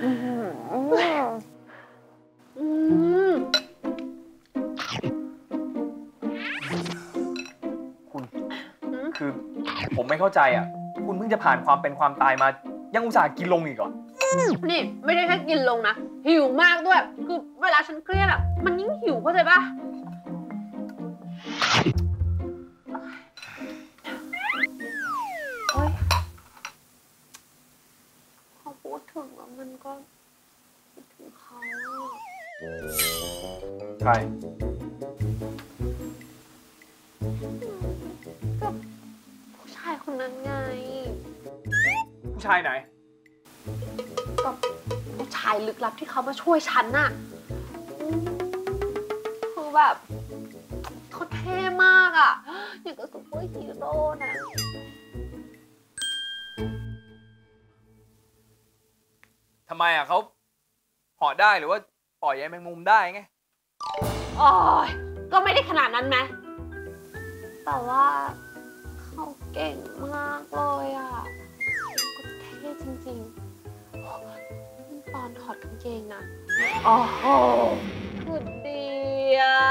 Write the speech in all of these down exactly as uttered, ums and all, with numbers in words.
คุณคือผมไม่เข้าใจอ่ะคุณเพิ่งจะผ่านความเป็นความตายมายังอุตส่าห์กินลงอีกเหรอนี่ไม่ได้แค่กินลงนะหิวมากด้วยคือเวลาฉันเครียดอ่ะมันยิ่งหิวเข้าใจปะโอ๊ยพอพูดถึงแล้วมันก็คิดถึงเขาใช่ก็ผู้ชายคนนั้นไงผู้ชายไหนก็ผู้ชายลึกลับที่เขามาช่วยฉันน่ะคือแบบเขาเท่มากอ่ะอย่างกับซุปเปอร์ฮีโร่นะทำไมอ่ะเขาเหาะได้หรือว่าปล่อยใยแมงมุมได้ไงอ๋อก็ไม่ได้ขนาดนั้นไหมแต่ว่าเขาเก่งมากเลยอ่ะก็เท่จริงๆตอนถอดกางเกงนะโอ้โหคือดีอ่ะ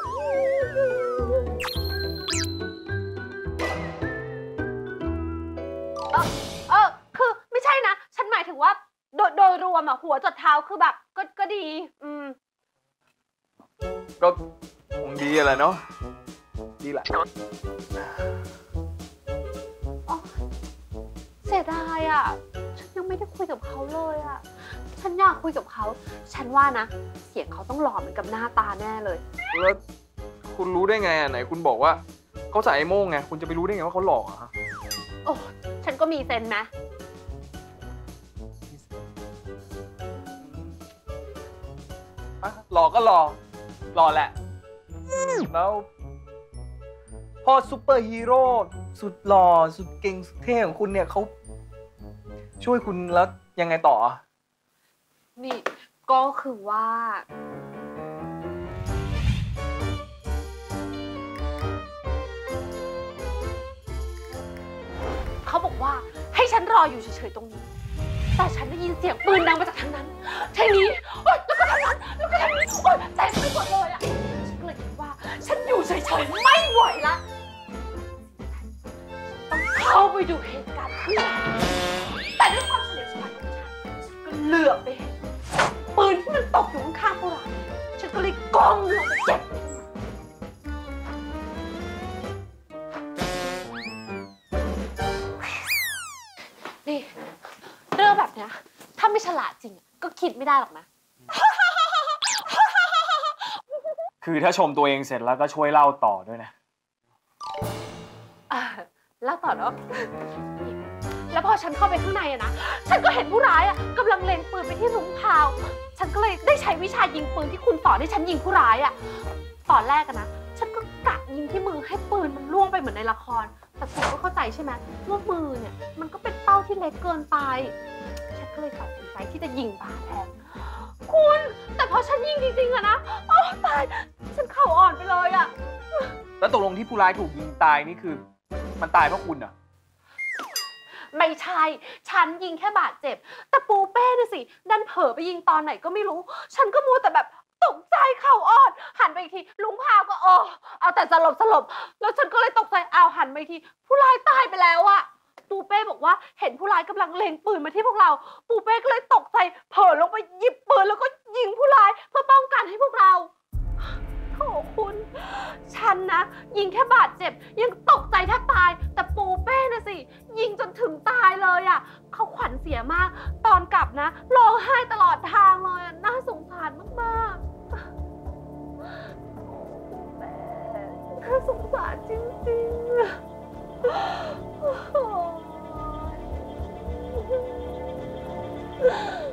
เออเออคือไม่ใช่นะฉันหมายถึงว่าโดยโดยรวมอะหัวจดเท้าคือแบบก็ก็ดีอืมก็คงดีแหละเนาะดีแหละเสียดายอะฉันยังไม่ได้คุยกับเขาเลยอะฉันอยากคุยกับเขาฉันว่านะเสียงเขาต้องหล่อเหมือนกับหน้าตาแน่เลยแล้วคุณรู้ได้ไงอ่ะไหนคุณบอกว่าเขาใส่ไอ้โม่งไงคุณจะไปรู้ได้ไงว่าเขาหล่ออ่ะโอ้ฉันก็มีเซนไหมหล่อก็หล่อหล่อแหละแล้วพ่อซูเปอร์ฮีโร่สุดหล่อสุดเก่งสุดเท่ของคุณเนี่ยเขาช่วยคุณแล้วยังไงต่อนี่ก็คือว่าเขาบอกว่าให้ฉันรออยู่เฉยๆตรงนี้แต่ฉันได้ยินเสียงปืนดังมาจากทางนั้นทางนี้โอ๊ยแล้วก็ทางนั้นแล้วก็ทางนี้โอ๊ยใจฉันไม่กดเลยอ่ะฉันก็เลยคิดว่าฉันอยู่เฉยๆไม่ไหวละต้องเข้าไปดูเหตุการณ์ขึ้นแต่ด้วยความเฉลียวฉลาดของฉันฉันก็เหลือบไปเห็นปืนที่มันตกอยู่ข้างๆพวกเราฉันก็เลยก้มลงไปเก็บนี่เรื่องแบบเนี้ยถ้าไม่ฉลาดจริงก็คิดไม่ได้หรอกนะคือถ้าชมตัวเองเสร็จแล้วก็ช่วยเล่าต่อด้วยนะเล่าต่อเนาะแล้วพอฉันเข้าไปข้างในอะนะฉันก็เห็นผู้ร้ายอะกำลังเล็งปืนไปที่ลุงพาวฉันก็เลยได้ใช้วิชายิงปืนที่คุณสอนให้ฉันยิงผู้ร้ายอะตอนแรกอะนะฉันก็กะยิงที่มือให้ปืนมันล่วงไปเหมือนในละครแต่คุณก็เข้าใจใช่ไหมว่ามือเนี่ยมันก็เป็นเป้าที่เล็กเกินไปฉันก็เลยตัดสินใจที่จะยิงบ่าแทนคุณแต่พอฉันยิงจริงๆอะนะโอ้ตายฉันเข่าอ่อนไปเลยอะแล้วตกลงที่ผู้ร้ายถูกยิงตายนี่คือมันตายเพราะคุณอะไม่ใช่ฉันยิงแค่บาดเจ็บแต่ปูเป้น่ะสิดันเผลอไปยิงตอนไหนก็ไม่รู้ฉันก็มัวแต่แบบตกใจเข่าอ่อนหันไปอีกทีลุงพาวก็อ๋อเอาแต่สลบสลบแล้วฉันก็เลยตกใจเอาหันไปอีกทีผู้ร้ายตายไปแล้วอะปูเป้บอกว่าเห็นผู้ร้ายกำลังเล็งปืนมาที่พวกเราปูเป้ก็เลยตกใจเผลอลงไปหยิบปืนแล้วก็ยิงผู้ร้ายเพื่อป้องกันให้พวกเราโอ้คุณฉันนะยิงแค่บาดเจ็บยังตกใจแทบตายแต่ปูเป้น่ะสิยิงจนถึงตายเลยอ่ะเขาขวัญเสียมากตอนกลับนะร้องไห้ตลอดทางเลยน่าสงสารมากๆปูเป้น่าสงสารจริงๆ